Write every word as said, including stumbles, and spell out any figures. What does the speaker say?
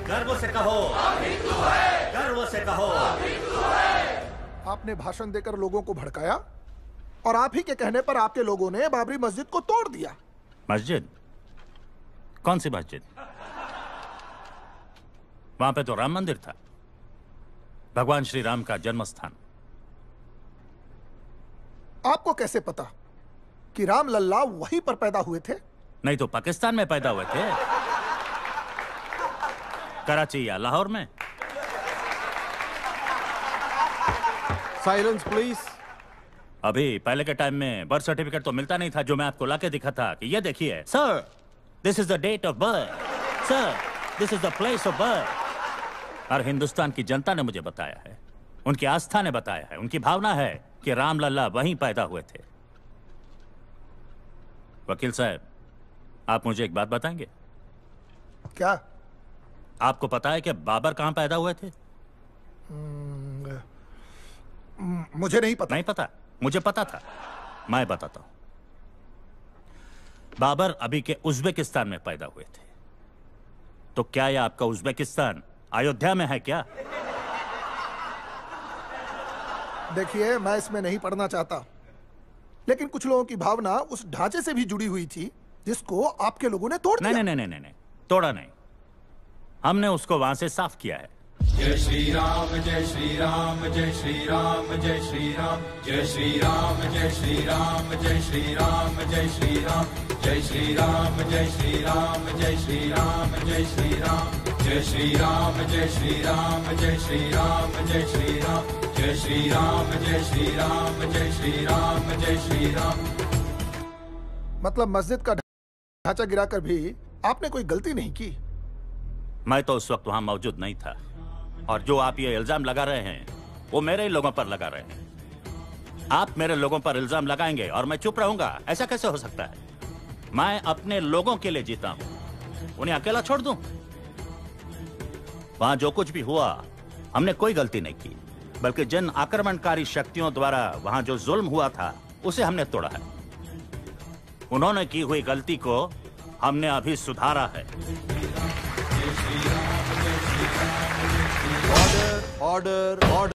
गर्व से कहो, हम हिंदू हैं। गर्व से कहो, हम हिंदू हैं। आपने भाषण देकर लोगों को भड़काया और आप ही के कहने पर आपके लोगों ने बाबरी मस्जिद को तोड़ दिया। मस्जिद? कौन सी मस्जिद? वहां पे तो राम मंदिर था, भगवान श्री राम का जन्म स्थान। आपको कैसे पता कि राम लल्ला वहीं पर पैदा हुए थे? नहीं तो पाकिस्तान में पैदा हुए थे, कराची या लाहौर में। Silence please. अभी पहले के टाइम में बर्थ सर्टिफिकेट तो मिलता नहीं था, जो मैं आपको लाके दिखा था कि ये देखिए sir, this is the date of birth, sir this is the place of birth. और हिंदुस्तान की जनता ने मुझे बताया है, उनकी आस्था ने बताया है, उनकी भावना है कि राम लल्ला वहीं पैदा हुए थे। वकील साहब, आप मुझे एक बात बताएंगे? क्या? आपको पता है कि बाबर कहां पैदा हुए थे? मुझे नहीं पता। नहीं पता? मुझे पता था, मैं बताता हूं। बाबर अभी के उज्बेकिस्तान में पैदा हुए थे। तो क्या यह आपका उज्बेकिस्तान अयोध्या में है क्या? देखिए, मैं इसमें नहीं पढ़ना चाहता, लेकिन कुछ लोगों की भावना उस ढांचे से भी जुड़ी हुई थी जिसको आपके लोगों ने तोड़ दिया। नहीं नहीं नहीं नहीं नहीं, तोड़ा नहीं, हमने उसको वहां से साफ किया है। जय श्री राम, जय श्री राम, जय श्री राम, जय श्री राम, जय श्री राम, जय श्री राम, जय श्री राम, जय श्री राम, जय श्री राम, जय श्री राम, जय श्री राम, जय श्री राम, जय श्री राम, जय श्री राम, जय श्री राम, जय श्री राम, जय श्री राम, जय श्री राम, जय श्री राम, जय श्री राम। मतलब मस्जिद का ढांचा गिराकर भी आपने कोई गलती नहीं की? मैं तो उस वक्त वहां मौजूद नहीं था, और जो आप ये इल्जाम लगा रहे हैं वो मेरे ही लोगों पर लगा रहे हैं। आप मेरे लोगों पर इल्जाम लगाएंगे और मैं चुप रहूंगा? ऐसा कैसे हो सकता है? मैं अपने लोगों के लिए जीता हूं, उन्हें अकेला छोड़ दूं? वहां जो कुछ भी हुआ, हमने कोई गलती नहीं की, बल्कि जिन आक्रमणकारी शक्तियों द्वारा वहां जो जुल्म हुआ था उसे हमने तोड़ा है। उन्होंने की हुई गलती को हमने अभी सुधारा है। Order order order.